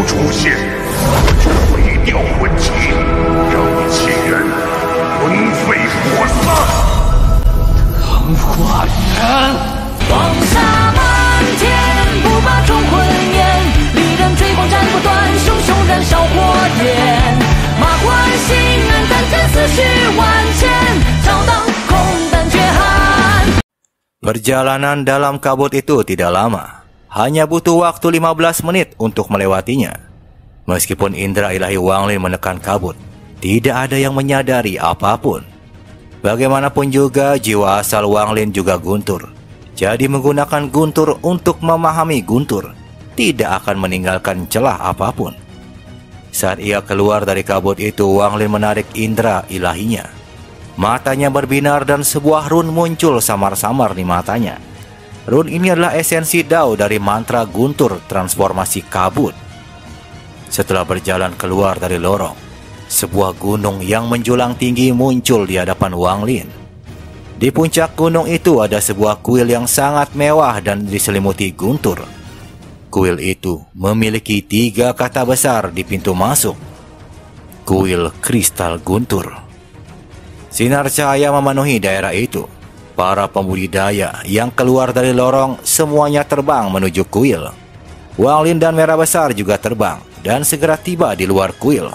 出现，我就毁掉魂旗，让你亲人魂飞魄散。 唐化人， 黄沙漫天，不把冲魂焰，利刃追光斩不断，熊熊燃烧火焰。马关心安，但见思绪万千，照当空胆绝寒。 Perjalanan dalam kabut itu tidak lama, hanya butuh waktu 15 menit untuk melewatinya. Meskipun indera ilahi Wang Lin menekan kabut, tidak ada yang menyadari apapun. Bagaimanapun juga, jiwa asal Wang Lin juga guntur. Jadi menggunakan guntur untuk memahami guntur, tidak akan meninggalkan celah apapun. Saat ia keluar dari kabut itu, Wang Lin menarik indera ilahinya. Matanya berbinar dan sebuah run muncul samar-samar di matanya. Run ini adalah esensi Dao dari mantra guntur transformasi kabut. Setelah berjalan keluar dari lorong, sebuah gunung yang menjulang tinggi muncul di hadapan Wang Lin. Di puncak gunung itu ada sebuah kuil yang sangat mewah dan diselimuti guntur. Kuil itu memiliki 3 kata besar di pintu masuk. Kuil Kristal Guntur. Sinar cahaya memenuhi daerah itu. Para pembudidaya yang keluar dari lorong semuanya terbang menuju kuil. Wang Lin dan Merah Besar juga terbang dan segera tiba di luar kuil.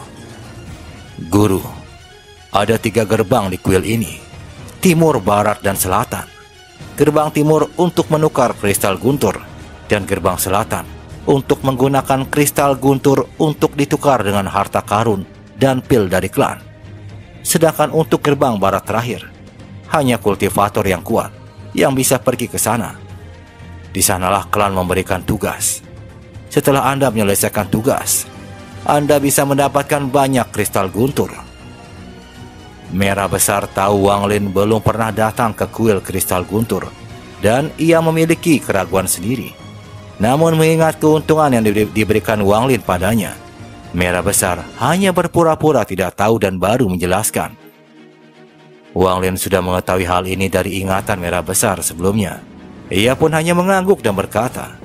Guru, ada 3 gerbang di kuil ini. Timur, barat, dan selatan. Gerbang timur untuk menukar kristal guntur, dan gerbang selatan untuk menggunakan kristal guntur untuk ditukar dengan harta karun dan pil dari klan. Sedangkan untuk gerbang barat terakhir, hanya kultivator yang kuat yang bisa pergi ke sana. Di sanalah klan memberikan tugas. Setelah Anda menyelesaikan tugas, Anda bisa mendapatkan banyak kristal guntur. Merah Besar tahu Wang Lin belum pernah datang ke kuil kristal guntur, dan ia memiliki keraguan sendiri. Namun mengingat keuntungan yang diberikan Wang Lin padanya, Merah Besar hanya berpura-pura tidak tahu dan baru menjelaskan. Wang Lin sudah mengetahui hal ini dari ingatan Merah Besar sebelumnya. Ia pun hanya mengangguk dan berkata,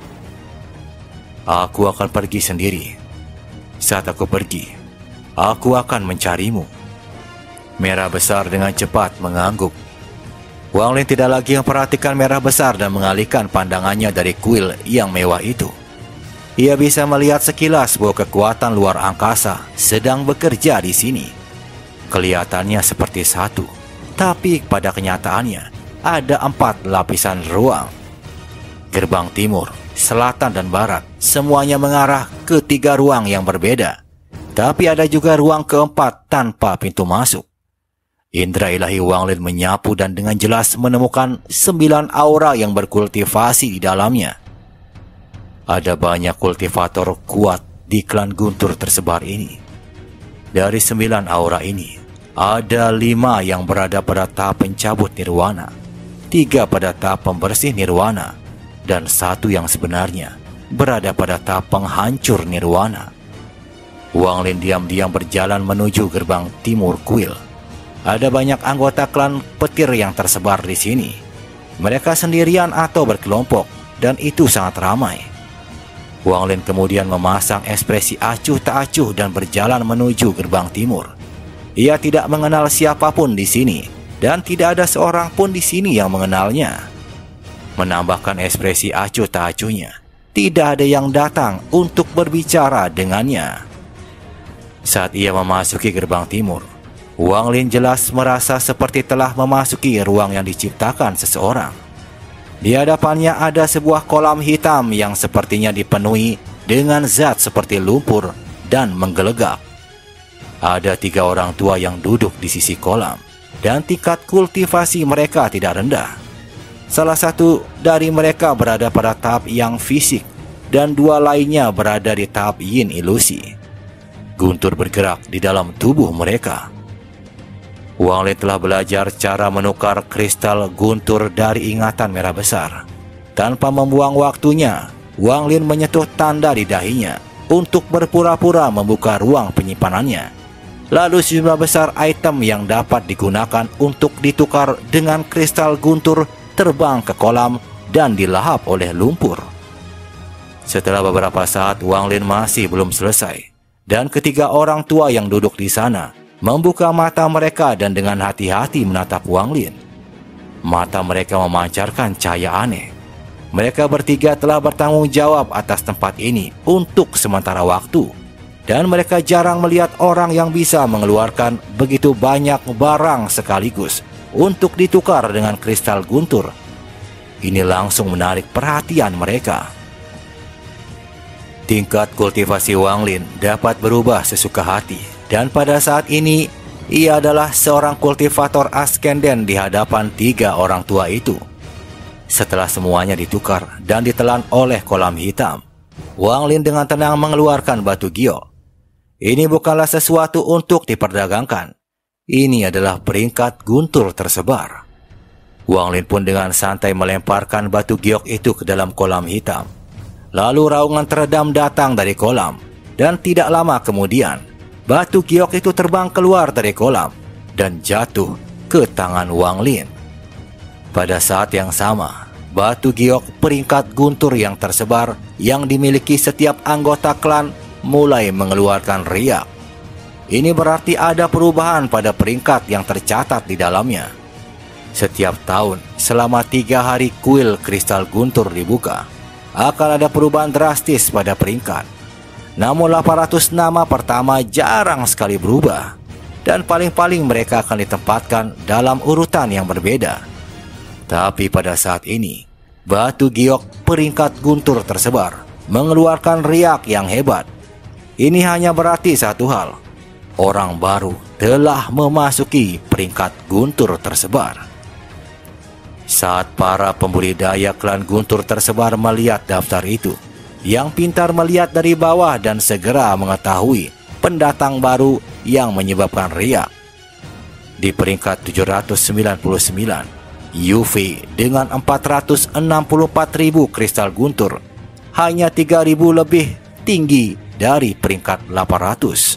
"Aku akan pergi sendiri. Saat aku pergi, aku akan mencarimu." Merah Besar dengan cepat mengangguk. Wang Lin tidak lagi memperhatikan Merah Besar dan mengalihkan pandangannya dari kuil yang mewah itu. Ia bisa melihat sekilas bahwa kekuatan luar angkasa sedang bekerja di sini. Kelihatannya seperti satu, tapi pada kenyataannya ada 4 lapisan ruang. Gerbang timur, selatan, dan barat semuanya mengarah ke 3 ruang yang berbeda. Tapi ada juga ruang keempat tanpa pintu masuk. Indra ilahi Wang Lin menyapu dan dengan jelas menemukan 9 aura yang berkultivasi di dalamnya. Ada banyak kultivator kuat di klan Guntur tersebar ini. Dari 9 aura ini, ada 5 yang berada pada tahap pencabut nirwana, 3 pada tahap pembersih nirwana, dan 1 yang sebenarnya berada pada tahap penghancur nirwana. Wang Lin diam-diam berjalan menuju gerbang timur kuil. Ada banyak anggota klan petir yang tersebar di sini. Mereka sendirian atau berkelompok, dan itu sangat ramai. Wang Lin kemudian memasang ekspresi acuh tak acuh dan berjalan menuju gerbang timur. Ia tidak mengenal siapapun di sini, dan tidak ada seorang pun di sini yang mengenalnya. Menambahkan ekspresi acuh tak acuhnya, tidak ada yang datang untuk berbicara dengannya. Saat ia memasuki gerbang timur, Wang Lin jelas merasa seperti telah memasuki ruang yang diciptakan seseorang. Di hadapannya ada sebuah kolam hitam yang sepertinya dipenuhi dengan zat seperti lumpur dan menggelegak. Ada 3 orang tua yang duduk di sisi kolam, dan tingkat kultivasi mereka tidak rendah. Salah satu dari mereka berada pada tahap yang fisik, dan 2 lainnya berada di tahap yin ilusi. Guntur bergerak di dalam tubuh mereka. Wang Lin telah belajar cara menukar kristal guntur dari ingatan Merah Besar. Tanpa membuang waktunya, Wang Lin menyentuh tanda di dahinya untuk berpura-pura membuka ruang penyimpanannya. Lalu sejumlah besar item yang dapat digunakan untuk ditukar dengan kristal guntur terbang ke kolam dan dilahap oleh lumpur. Setelah beberapa saat, Wang Lin masih belum selesai. Dan ketiga orang tua yang duduk di sana membuka mata mereka dan dengan hati-hati menatap Wang Lin. Mata mereka memancarkan cahaya aneh. Mereka bertiga telah bertanggung jawab atas tempat ini untuk sementara waktu. Dan mereka jarang melihat orang yang bisa mengeluarkan begitu banyak barang sekaligus untuk ditukar dengan kristal guntur. Ini langsung menarik perhatian mereka. Tingkat kultivasi Wang Lin dapat berubah sesuka hati, dan pada saat ini ia adalah seorang kultivator askenden di hadapan tiga orang tua itu. Setelah semuanya ditukar dan ditelan oleh kolam hitam, Wang Lin dengan tenang mengeluarkan batu giok. Ini bukanlah sesuatu untuk diperdagangkan. Ini adalah peringkat guntur tersebar. Wang Lin pun dengan santai melemparkan batu giok itu ke dalam kolam hitam. Lalu raungan teredam datang dari kolam, dan tidak lama kemudian, batu giok itu terbang keluar dari kolam dan jatuh ke tangan Wang Lin. Pada saat yang sama, batu giok peringkat guntur yang tersebar yang dimiliki setiap anggota klan mulai mengeluarkan riak. Ini berarti ada perubahan pada peringkat yang tercatat di dalamnya. Setiap tahun, selama 3 hari kuil kristal guntur dibuka, akan ada perubahan drastis pada peringkat. Namun 800 nama pertama jarang sekali berubah, dan paling-paling mereka akan ditempatkan dalam urutan yang berbeda. Tapi pada saat ini, batu giok peringkat guntur tersebar mengeluarkan riak yang hebat. Ini hanya berarti satu hal, orang baru telah memasuki peringkat guntur tersebar. Saat para pembudidaya klan guntur tersebar melihat daftar itu, yang pintar melihat dari bawah dan segera mengetahui pendatang baru yang menyebabkan riak. Di peringkat 799, Yufi dengan 464.000 kristal guntur hanya 3.000 lebih tinggi dari peringkat 800.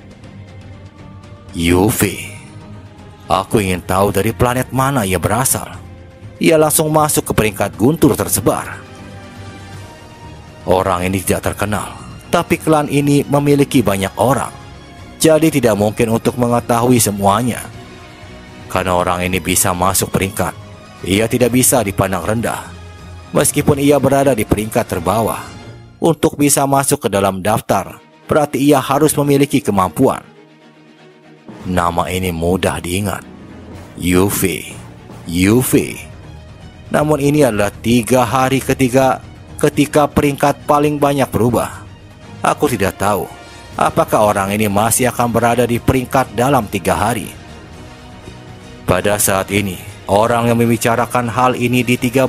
Yufi, aku ingin tahu dari planet mana ia berasal. Ia langsung masuk ke peringkat guntur tersebar. Orang ini tidak terkenal, tapi klan ini memiliki banyak orang, jadi tidak mungkin untuk mengetahui semuanya. Karena orang ini bisa masuk peringkat, ia tidak bisa dipandang rendah. Meskipun ia berada di peringkat terbawah, untuk bisa masuk ke dalam daftar, berarti ia harus memiliki kemampuan. Nama ini mudah diingat, Yufi. Namun ini adalah 3 hari ketika peringkat paling banyak berubah. Aku tidak tahu apakah orang ini masih akan berada di peringkat dalam 3 hari. Pada saat ini, orang yang membicarakan hal ini di 13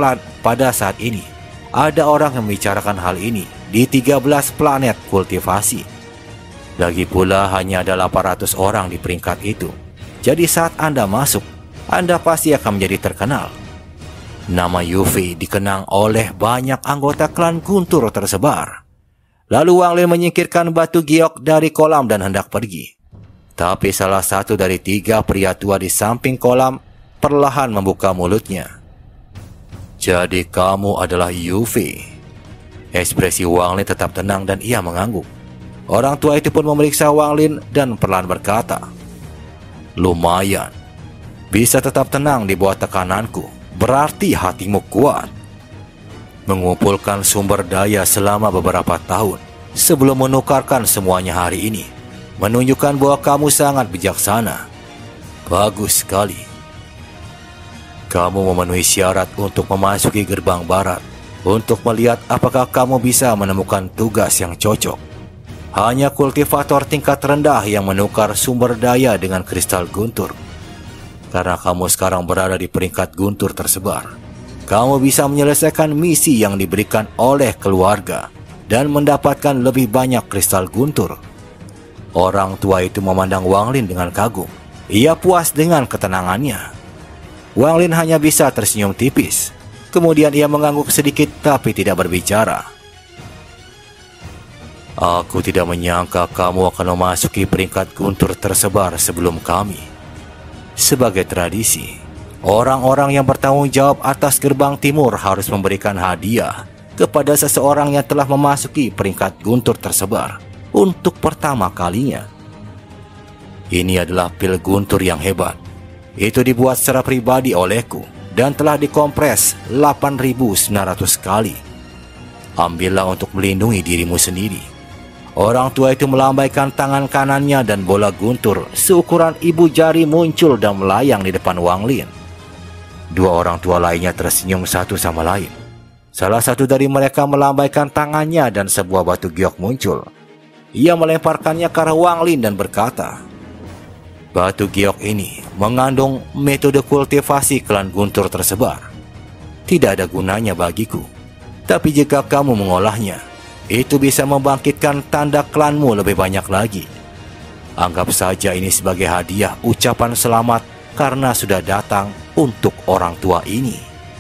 planet kultivasi. Lagi pula hanya ada 800 orang di peringkat itu. Jadi saat Anda masuk, Anda pasti akan menjadi terkenal. Nama Yufi dikenang oleh banyak anggota klan guntur tersebar. Lalu Wang Lin menyingkirkan batu giok dari kolam dan hendak pergi. Tapi salah satu dari 3 pria tua di samping kolam perlahan membuka mulutnya. Jadi kamu adalah Yufi. Ekspresi Wang Lin tetap tenang dan ia mengangguk. Orang tua itu pun memeriksa Wang Lin dan perlahan berkata, lumayan. Bisa tetap tenang di bawah tekananku. Berarti hatimu kuat. Mengumpulkan sumber daya selama beberapa tahun sebelum menukarkan semuanya hari ini menunjukkan bahwa kamu sangat bijaksana. Bagus sekali. Kamu memenuhi syarat untuk memasuki gerbang barat untuk melihat apakah kamu bisa menemukan tugas yang cocok. Hanya kultivator tingkat rendah yang menukar sumber daya dengan kristal guntur. Karena kamu sekarang berada di peringkat guntur tersebar, kamu bisa menyelesaikan misi yang diberikan oleh keluarga dan mendapatkan lebih banyak kristal guntur. Orang tua itu memandang Wang Lin dengan kagum. Ia puas dengan ketenangannya. Wang Lin hanya bisa tersenyum tipis. Kemudian ia mengangguk sedikit tapi tidak berbicara. Aku tidak menyangka kamu akan memasuki peringkat guntur tersebar sebelum kami. Sebagai tradisi, orang-orang yang bertanggung jawab atas gerbang timur harus memberikan hadiah kepada seseorang yang telah memasuki peringkat guntur tersebar untuk pertama kalinya. Ini adalah pil guntur yang hebat. Itu dibuat secara pribadi olehku dan telah dikompres 8.900 kali. Ambillah untuk melindungi dirimu sendiri. Orang tua itu melambaikan tangan kanannya dan bola guntur seukuran ibu jari muncul dan melayang di depan Wang Lin. Dua orang tua lainnya tersenyum satu sama lain. Salah satu dari mereka melambaikan tangannya dan sebuah batu giok muncul. Ia melemparkannya ke arah Wang Lin dan berkata, "Batu giok ini mengandung metode kultivasi klan guntur tersebar. Tidak ada gunanya bagiku. Tapi jika kamu mengolahnya, itu bisa membangkitkan tanda klanmu lebih banyak lagi. Anggap saja ini sebagai hadiah ucapan selamat karena sudah datang untuk orang tua ini."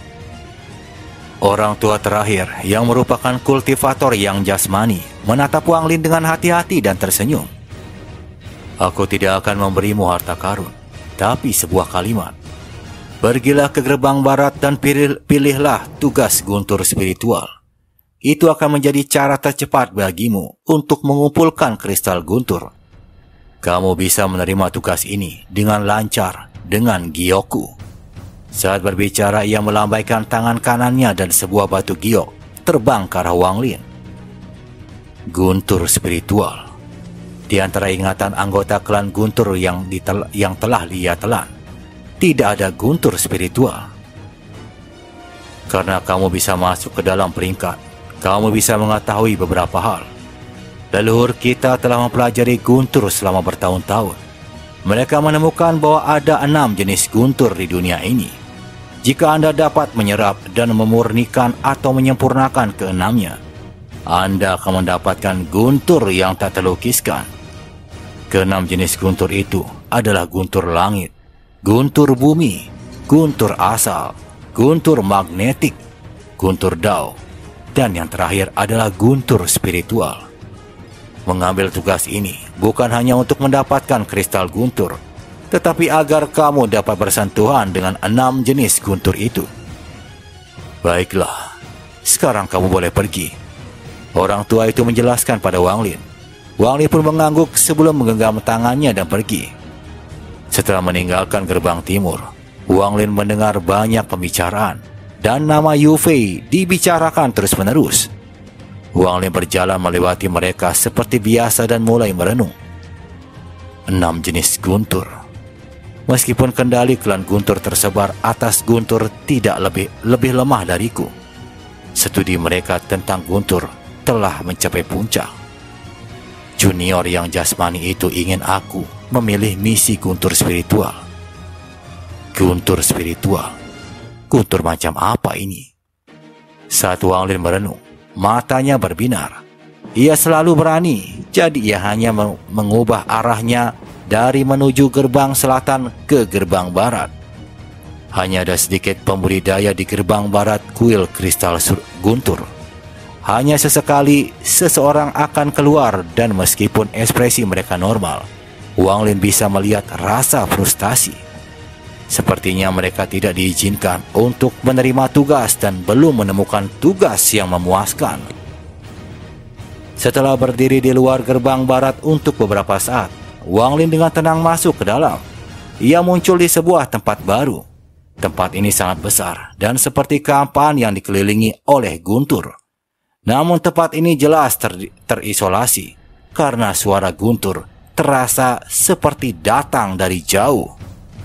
Orang tua terakhir yang merupakan kultivator yang jasmani menatap Wang Lin dengan hati-hati dan tersenyum. "Aku tidak akan memberimu harta karun, tapi sebuah kalimat. Pergilah ke gerbang barat dan pilihlah tugas guntur spiritual. Itu akan menjadi cara tercepat bagimu untuk mengumpulkan kristal guntur. Kamu bisa menerima tugas ini dengan lancar dengan giokku." Saat berbicara, ia melambaikan tangan kanannya dan sebuah batu giok terbang ke arah Wang Lin. Guntur spiritual. Di antara ingatan anggota klan guntur yang telah ia telan, tidak ada guntur spiritual. Karena kamu bisa masuk ke dalam peringkat, kamu bisa mengetahui beberapa hal. Leluhur kita telah mempelajari guntur selama bertahun-tahun. Mereka menemukan bahwa ada 6 jenis guntur di dunia ini. Jika Anda dapat menyerap dan memurnikan atau menyempurnakan keenamnya, Anda akan mendapatkan guntur yang tak terlukiskan. Keenam jenis guntur itu adalah guntur langit, guntur bumi, guntur asal, guntur magnetik, guntur dao, dan yang terakhir adalah guntur spiritual. Mengambil tugas ini bukan hanya untuk mendapatkan kristal guntur, tetapi agar kamu dapat bersentuhan dengan 6 jenis guntur itu. Baiklah, sekarang kamu boleh pergi. Orang tua itu menjelaskan pada Wang Lin. Wang Lin pun mengangguk sebelum menggenggam tangannya dan pergi. Setelah meninggalkan gerbang timur, Wang Lin mendengar banyak pembicaraan dan nama Yu Fei dibicarakan terus-menerus. Wang Lin berjalan melewati mereka seperti biasa dan mulai merenung. 6 jenis guntur. Meskipun kendali klan guntur tersebar atas guntur tidak lebih lemah dariku, studi mereka tentang guntur telah mencapai puncak. Junior yang jasmani itu ingin aku memilih misi guntur spiritual. Guntur spiritual? Guntur macam apa ini? Saat Wang Lin merenung, matanya berbinar. Ia selalu berani, jadi ia hanya mengubah arahnya dari menuju gerbang selatan ke gerbang barat. Hanya ada sedikit pembudidaya di gerbang barat kuil kristal guntur. Hanya sesekali seseorang akan keluar dan meskipun ekspresi mereka normal, Wang Lin bisa melihat rasa frustasi. Sepertinya mereka tidak diizinkan untuk menerima tugas dan belum menemukan tugas yang memuaskan. Setelah berdiri di luar gerbang barat untuk beberapa saat, Wang Lin dengan tenang masuk ke dalam. Ia muncul di sebuah tempat baru. Tempat ini sangat besar dan seperti kampan yang dikelilingi oleh guntur. Namun tempat ini jelas terisolasi karena suara guntur terasa seperti datang dari jauh.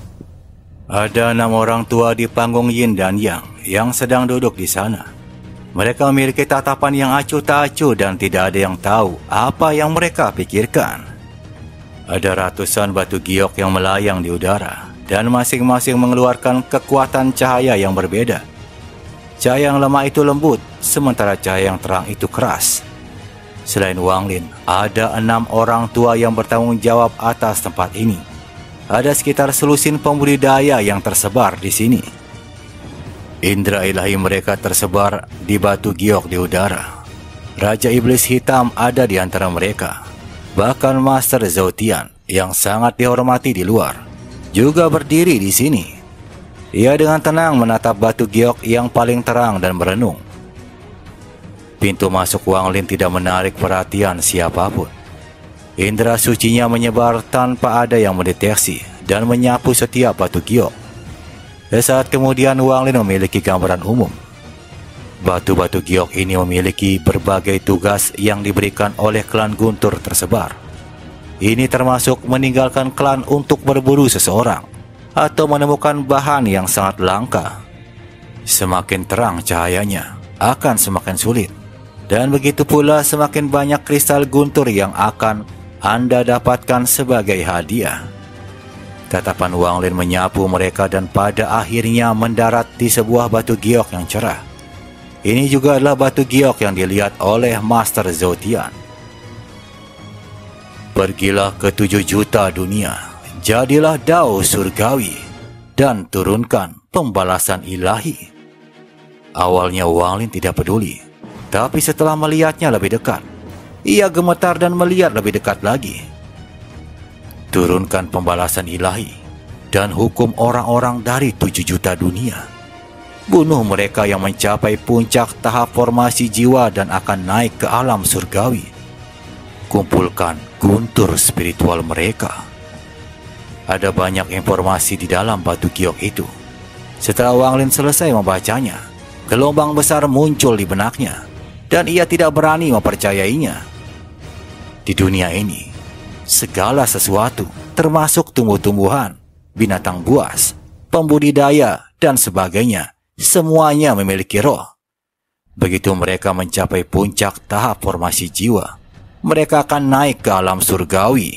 Ada 6 orang tua di panggung Yin dan Yang yang sedang duduk di sana. Mereka memiliki tatapan yang acuh tak acuh dan tidak ada yang tahu apa yang mereka pikirkan. Ada ratusan batu giok yang melayang di udara dan masing-masing mengeluarkan kekuatan cahaya yang berbeda. Cahaya yang lemah itu lembut, sementara cahaya yang terang itu keras. Selain Wang Lin, ada 6 orang tua yang bertanggung jawab atas tempat ini. Ada sekitar selusin pembudidaya yang tersebar di sini. Indra ilahi mereka tersebar di batu giok di udara. Raja Iblis Hitam ada di antara mereka. Bahkan Master Zhou Tian yang sangat dihormati di luar juga berdiri di sini. Ia dengan tenang menatap batu giok yang paling terang dan merenung. Pintu masuk Wang Lin tidak menarik perhatian siapapun. Indra sucinya menyebar tanpa ada yang mendeteksi dan menyapu setiap batu giok. Sesaat kemudian Wang Lin memiliki gambaran umum. Batu-batu giok ini memiliki berbagai tugas yang diberikan oleh klan Guntur tersebar. Ini termasuk meninggalkan klan untuk berburu seseorang atau menemukan bahan yang sangat langka. Semakin terang cahayanya, akan semakin sulit. Dan begitu pula semakin banyak kristal Guntur yang akan Anda dapatkan sebagai hadiah. Tatapan Wang Lin menyapu mereka dan pada akhirnya mendarat di sebuah batu giok yang cerah. Ini juga adalah batu giok yang dilihat oleh Master Zhou Tian. Pergilah ke 7 juta dunia, jadilah dao surgawi, dan turunkan pembalasan ilahi. Awalnya Wang Lin tidak peduli, tapi setelah melihatnya lebih dekat, ia gemetar dan melihat lebih dekat lagi. Turunkan pembalasan ilahi dan hukum orang-orang dari 7 juta dunia. Bunuh mereka yang mencapai puncak tahap formasi jiwa dan akan naik ke alam surgawi. Kumpulkan guntur spiritual mereka. Ada banyak informasi di dalam batu giok itu. Setelah Wang Lin selesai membacanya, gelombang besar muncul di benaknya dan ia tidak berani mempercayainya. Di dunia ini, segala sesuatu termasuk tumbuh-tumbuhan, binatang buas, pembudidaya, dan sebagainya, semuanya memiliki roh. Begitu mereka mencapai puncak tahap formasi jiwa, mereka akan naik ke alam surgawi.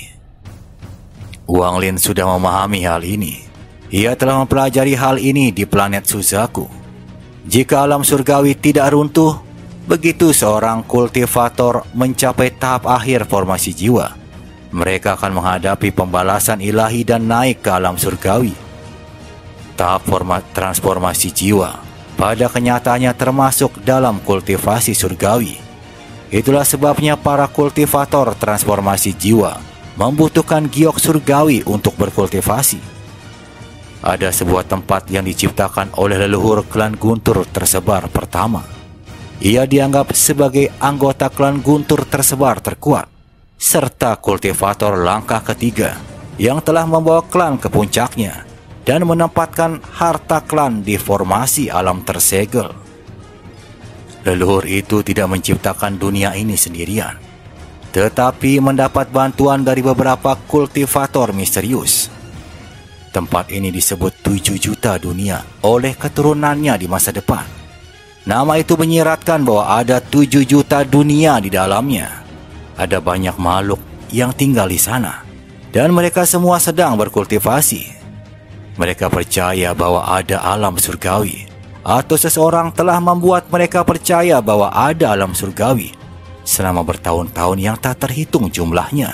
Wang Lin sudah memahami hal ini. Ia telah mempelajari hal ini di planet Suzaku. Jika alam surgawi tidak runtuh, begitu seorang kultivator mencapai tahap akhir formasi jiwa, mereka akan menghadapi pembalasan ilahi dan naik ke alam surgawi. Tahap transformasi jiwa pada kenyataannya termasuk dalam kultivasi surgawi. Itulah sebabnya para kultivator transformasi jiwa membutuhkan giok surgawi untuk berkultivasi. Ada sebuah tempat yang diciptakan oleh leluhur klan Guntur tersebar pertama. Ia dianggap sebagai anggota klan Guntur tersebar terkuat, serta kultivator langkah ketiga yang telah membawa klan ke puncaknya dan menempatkan harta klan di formasi alam tersegel. Leluhur itu tidak menciptakan dunia ini sendirian, tetapi mendapat bantuan dari beberapa kultivator misterius. Tempat ini disebut 7 juta dunia oleh keturunannya di masa depan. Nama itu menyiratkan bahwa ada 7 juta dunia di dalamnya. Ada banyak makhluk yang tinggal di sana, dan mereka semua sedang berkultivasi. Mereka percaya bahwa ada alam surgawi, atau seseorang telah membuat mereka percaya bahwa ada alam surgawi selama bertahun-tahun yang tak terhitung jumlahnya.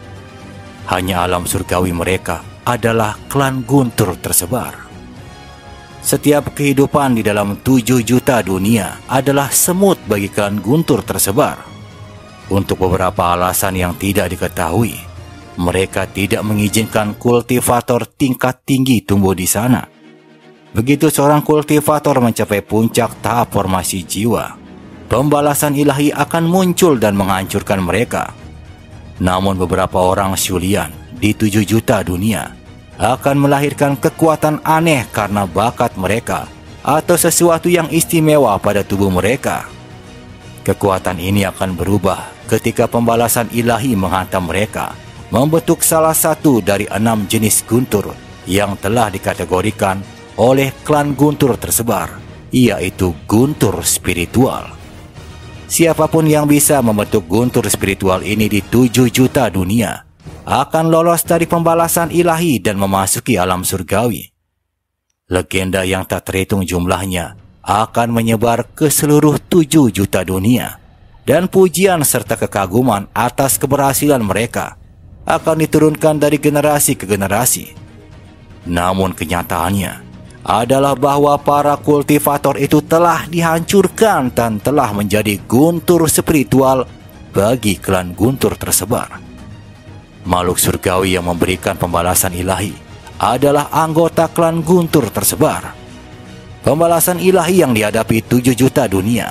Hanya alam surgawi mereka adalah klan Guntur tersebar. Setiap kehidupan di dalam 7 juta dunia adalah semut bagi klan Guntur tersebar. Untuk beberapa alasan yang tidak diketahui, mereka tidak mengizinkan kultivator tingkat tinggi tumbuh di sana. Begitu seorang kultivator mencapai puncak tahap formasi jiwa, pembalasan ilahi akan muncul dan menghancurkan mereka. Namun beberapa orang Shulian di 7 juta dunia akan melahirkan kekuatan aneh karena bakat mereka atau sesuatu yang istimewa pada tubuh mereka. Kekuatan ini akan berubah ketika pembalasan ilahi menghantam mereka, membentuk salah satu dari 6 jenis guntur yang telah dikategorikan oleh klan Guntur tersebar, yaitu guntur spiritual. Siapapun yang bisa membentuk guntur spiritual ini di 7 juta dunia akan lolos dari pembalasan ilahi dan memasuki alam surgawi. Legenda yang tak terhitung jumlahnya akan menyebar ke seluruh 7 juta dunia, dan pujian serta kekaguman atas keberhasilan mereka akan diturunkan dari generasi ke generasi. Namun kenyataannya adalah bahwa para kultivator itu telah dihancurkan dan telah menjadi guntur spiritual bagi klan Guntur tersebar. Makhluk surgawi yang memberikan pembalasan ilahi adalah anggota klan Guntur tersebar. Pembalasan ilahi yang dihadapi 7 juta dunia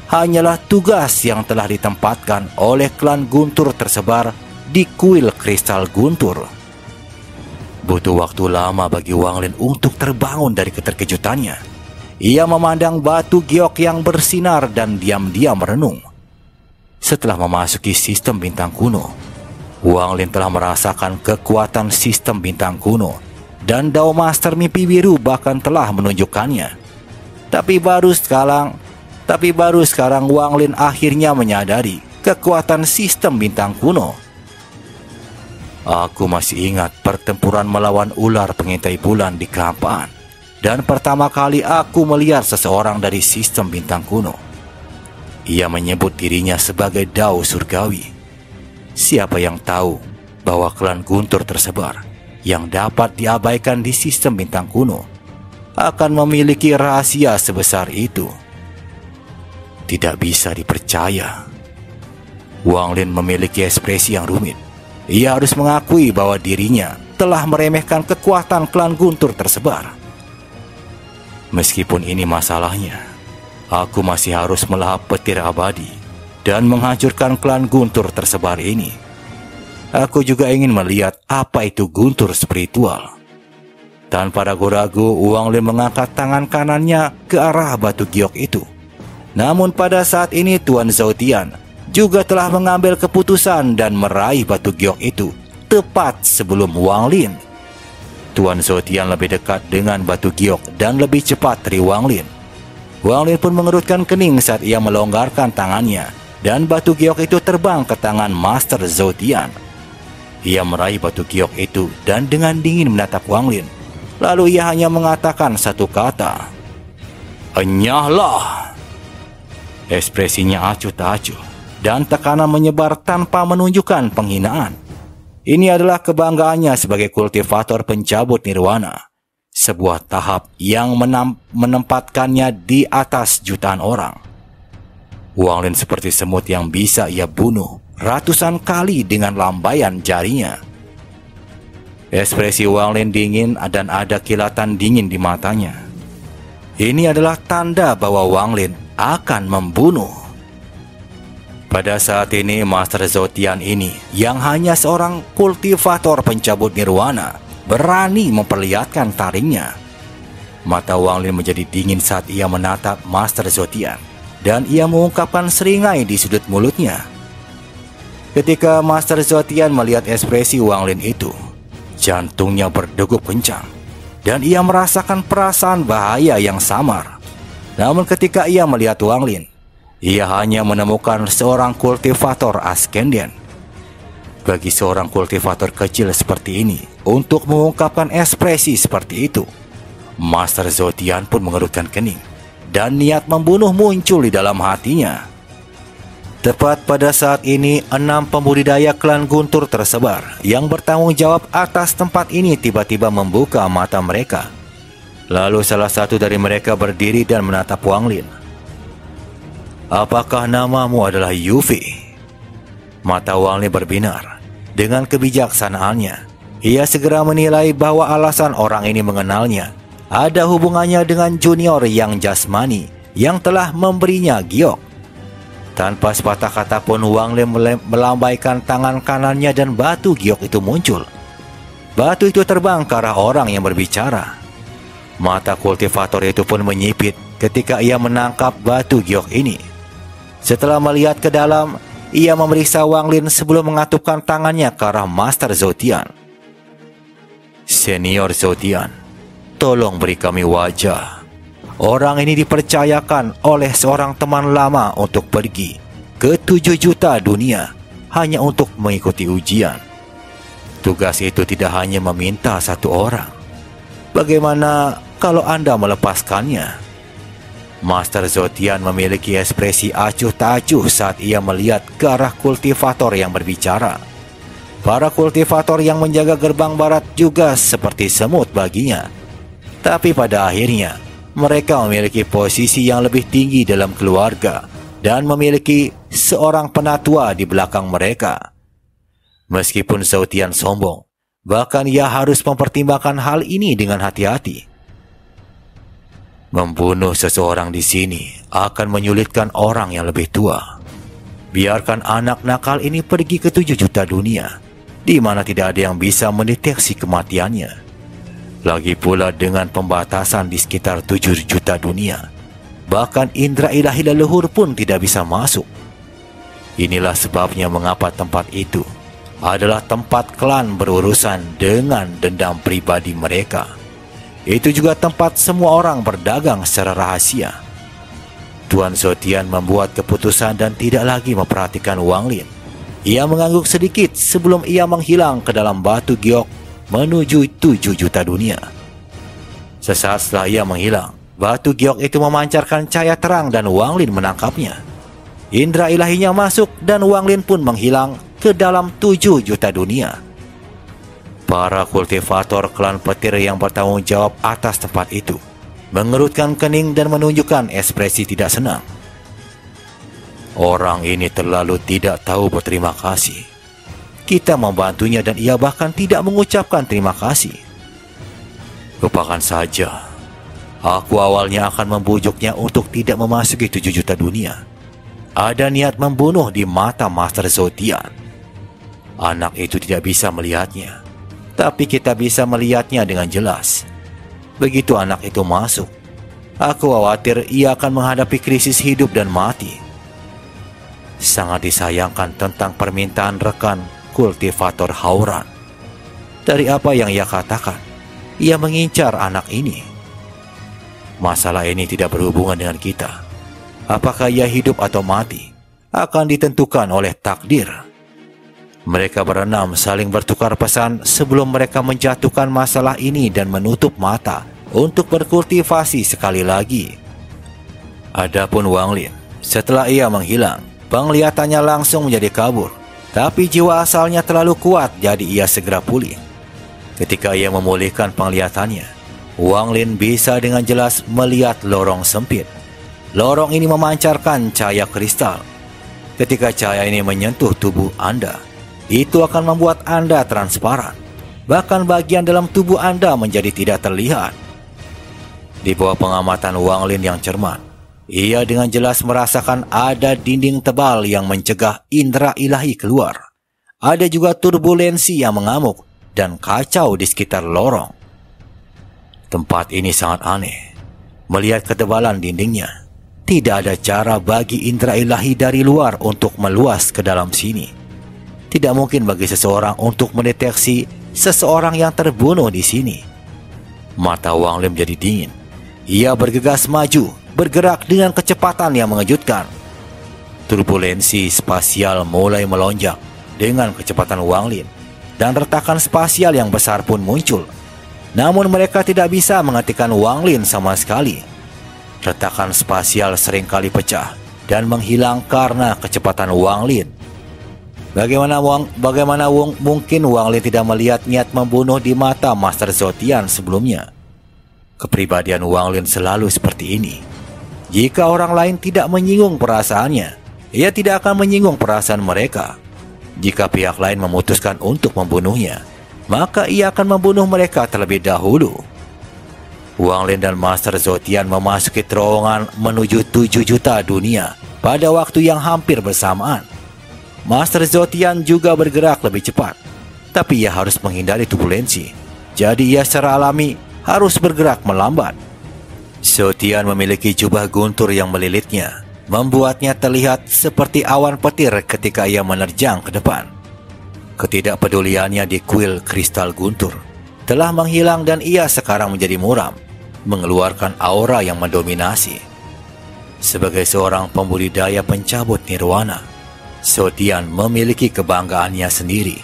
hanyalah tugas yang telah ditempatkan oleh klan Guntur tersebar di kuil kristal Guntur. Butuh waktu lama bagi Wang Lin untuk terbangun dari keterkejutannya. Ia memandang batu giok yang bersinar dan diam-diam merenung. Setelah memasuki sistem bintang kuno, Wang Lin telah merasakan kekuatan sistem bintang kuno, dan Dao Master Mimpi Biru bahkan telah menunjukkannya. Tapi baru sekarang Wang Lin akhirnya menyadari kekuatan sistem bintang kuno. Aku masih ingat pertempuran melawan ular pengintai bulan di kehampaan, dan pertama kali aku melihat seseorang dari sistem bintang kuno. Ia menyebut dirinya sebagai Dao Surgawi. Siapa yang tahu bahwa klan Guntur tersebar yang dapat diabaikan di sistem bintang kuno akan memiliki rahasia sebesar itu? Tidak bisa dipercaya. Wang Lin memiliki ekspresi yang rumit. Ia harus mengakui bahwa dirinya telah meremehkan kekuatan klan Guntur tersebar. Meskipun ini masalahnya, aku masih harus melahap petir abadi dan menghancurkan klan Guntur tersebar ini. Aku juga ingin melihat apa itu Guntur spiritual. Tanpa ragu-ragu, Wang Lin mengangkat tangan kanannya ke arah batu giok itu. Namun pada saat ini Tuan Zhao Tian juga telah mengambil keputusan dan meraih batu giok itu tepat sebelum Wang Lin. Tuan Zhao Tian lebih dekat dengan batu giok dan lebih cepat dari Wang Lin. Wang Lin pun mengerutkan kening saat ia melonggarkan tangannya, dan batu giok itu terbang ke tangan Master Zhao Tian. Ia meraih batu giok itu dan dengan dingin menatap Wang Lin. Lalu ia hanya mengatakan satu kata, "Enyahlah." Ekspresinya acuh tak acuh dan tekanan menyebar tanpa menunjukkan penghinaan. Ini adalah kebanggaannya sebagai kultivator pencabut nirwana, sebuah tahap yang menempatkannya di atas jutaan orang. Wang Lin seperti semut yang bisa ia bunuh ratusan kali dengan lambaian jarinya. Ekspresi Wang Lin dingin dan ada kilatan dingin di matanya. Ini adalah tanda bahwa Wang Lin akan membunuh. Pada saat ini Master Zhao Tian ini yang hanya seorang kultivator pencabut nirwana berani memperlihatkan taringnya. Mata Wang Lin menjadi dingin saat ia menatap Master Zhao Tian, dan ia mengungkapkan seringai di sudut mulutnya. Ketika Master Zhao Tian melihat ekspresi Wang Lin itu, jantungnya berdegup kencang dan ia merasakan perasaan bahaya yang samar. Namun ketika ia melihat Wang Lin, ia hanya menemukan seorang kultivator Ascendian. Bagi seorang kultivator kecil seperti ini untuk mengungkapkan ekspresi seperti itu, Master Zhao Tian pun mengerutkan kening dan niat membunuh muncul di dalam hatinya. Tepat pada saat ini, 6 pembudidaya klan Guntur tersebar yang bertanggung jawab atas tempat ini tiba-tiba membuka mata mereka. Lalu salah satu dari mereka berdiri dan menatap Wang Lin. "Apakah namamu adalah Yufi?" Mata Wang Lin berbinar. Dengan kebijaksanaannya, ia segera menilai bahwa alasan orang ini mengenalnya ada hubungannya dengan junior yang jasmani yang telah memberinya giok. Tanpa sepatah kata pun Wang Lin melambaikan tangan kanannya dan batu giok itu muncul. Batu itu terbang ke arah orang yang berbicara. Mata kultivator itu pun menyipit ketika ia menangkap batu giok ini. Setelah melihat ke dalam, ia memeriksa Wang Lin sebelum mengatupkan tangannya ke arah Master Zhao Tian. "Senior Zhao Tian, tolong beri kami wajah. Orang ini dipercayakan oleh seorang teman lama untuk pergi ke 7 juta dunia hanya untuk mengikuti ujian. Tugas itu tidak hanya meminta satu orang. Bagaimana kalau Anda melepaskannya?" Master Zhao Tian memiliki ekspresi acuh tak acuh saat ia melihat ke arah kultivator yang berbicara. Para kultivator yang menjaga gerbang barat juga seperti semut baginya. Tapi pada akhirnya, mereka memiliki posisi yang lebih tinggi dalam keluarga dan memiliki seorang penatua di belakang mereka. Meskipun Zhao Tian sombong, bahkan ia harus mempertimbangkan hal ini dengan hati-hati. Membunuh seseorang di sini akan menyulitkan orang yang lebih tua. Biarkan anak nakal ini pergi ke 7 juta dunia, di mana tidak ada yang bisa mendeteksi kematiannya. Lagi pula dengan pembatasan di sekitar 7 juta dunia, bahkan indera ilahi leluhur pun tidak bisa masuk. Inilah sebabnya mengapa tempat itu adalah tempat klan berurusan dengan dendam pribadi mereka. Itu juga tempat semua orang berdagang secara rahasia. Tuan Zetian membuat keputusan dan tidak lagi memperhatikan Wang Lin. Ia mengangguk sedikit sebelum ia menghilang ke dalam batu giok menuju 7 juta dunia. Sesaat setelah ia menghilang, batu giok itu memancarkan cahaya terang dan Wang Lin menangkapnya. Indra ilahinya masuk dan Wang Lin pun menghilang ke dalam 7 juta dunia. Para kultivator klan petir yang bertanggung jawab atas tempat itu mengerutkan kening dan menunjukkan ekspresi tidak senang. Orang ini terlalu tidak tahu berterima kasih. Kita membantunya dan ia bahkan tidak mengucapkan terima kasih. Lupakan saja. Aku awalnya akan membujuknya untuk tidak memasuki 7 juta dunia. Ada niat membunuh di mata Master Zetian. Anak itu tidak bisa melihatnya, tapi kita bisa melihatnya dengan jelas. Begitu anak itu masuk, aku khawatir ia akan menghadapi krisis hidup dan mati. Sangat disayangkan tentang permintaan rekan kultivator Hauran. Dari apa yang ia katakan, ia mengincar anak ini. Masalah ini tidak berhubungan dengan kita. Apakah ia hidup atau mati akan ditentukan oleh takdir. Mereka berenam saling bertukar pesan sebelum mereka menjatuhkan masalah ini dan menutup mata untuk berkultivasi sekali lagi. Adapun Wang Lin, setelah ia menghilang, penglihatannya langsung menjadi kabur. Tapi jiwa asalnya terlalu kuat, jadi ia segera pulih. Ketika ia memulihkan penglihatannya, Wang Lin bisa dengan jelas melihat lorong sempit. Lorong ini memancarkan cahaya kristal. Ketika cahaya ini menyentuh tubuh Anda, itu akan membuat Anda transparan. Bahkan bagian dalam tubuh Anda menjadi tidak terlihat. Di bawah pengamatan Wang Lin yang cermat, ia dengan jelas merasakan ada dinding tebal yang mencegah indera ilahi keluar. Ada juga turbulensi yang mengamuk dan kacau di sekitar lorong. Tempat ini sangat aneh. Melihat ketebalan dindingnya, tidak ada cara bagi indera ilahi dari luar untuk meluas ke dalam sini. Tidak mungkin bagi seseorang untuk mendeteksi seseorang yang terbunuh di sini. Mata Wang Lin menjadi dingin. Ia bergegas maju, bergerak dengan kecepatan yang mengejutkan. Turbulensi spasial mulai melonjak dengan kecepatan Wang Lin, dan retakan spasial yang besar pun muncul. Namun mereka tidak bisa menghentikan Wang Lin sama sekali. Retakan spasial seringkali pecah dan menghilang karena kecepatan Wang Lin. Bagaimana mungkin Wang Lin tidak melihat niat membunuh di mata Master Zetian sebelumnya? Kepribadian Wang Lin selalu seperti ini. Jika orang lain tidak menyinggung perasaannya, ia tidak akan menyinggung perasaan mereka. Jika pihak lain memutuskan untuk membunuhnya, maka ia akan membunuh mereka terlebih dahulu. Wang Lin dan Master Zetian memasuki terowongan menuju 7 juta dunia pada waktu yang hampir bersamaan. Master Zetian juga bergerak lebih cepat, tapi ia harus menghindari turbulensi. Jadi ia secara alami harus bergerak melambat. Zetian memiliki jubah guntur yang melilitnya, membuatnya terlihat seperti awan petir ketika ia menerjang ke depan. Ketidakpeduliannya di kuil kristal guntur telah menghilang dan ia sekarang menjadi muram, mengeluarkan aura yang mendominasi. Sebagai seorang pembudidaya pencabut nirwana, Zetian memiliki kebanggaannya sendiri.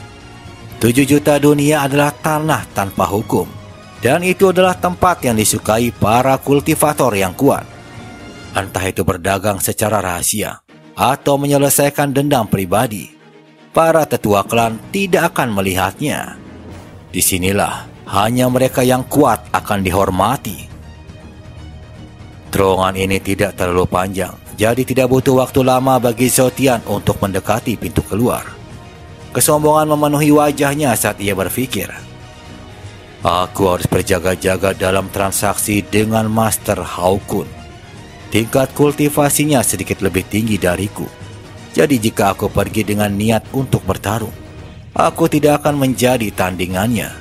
7 juta dunia adalah tanah tanpa hukum, dan itu adalah tempat yang disukai para kultivator yang kuat. Entah itu berdagang secara rahasia atau menyelesaikan dendam pribadi, para tetua klan tidak akan melihatnya. Disinilah hanya mereka yang kuat akan dihormati. Terowongan ini tidak terlalu panjang, jadi tidak butuh waktu lama bagi Zetian untuk mendekati pintu keluar. Kesombongan memenuhi wajahnya saat ia berpikir. Aku harus berjaga-jaga dalam transaksi dengan Master Hao Kun. Tingkat kultivasinya sedikit lebih tinggi dariku. Jadi jika aku pergi dengan niat untuk bertarung, aku tidak akan menjadi tandingannya.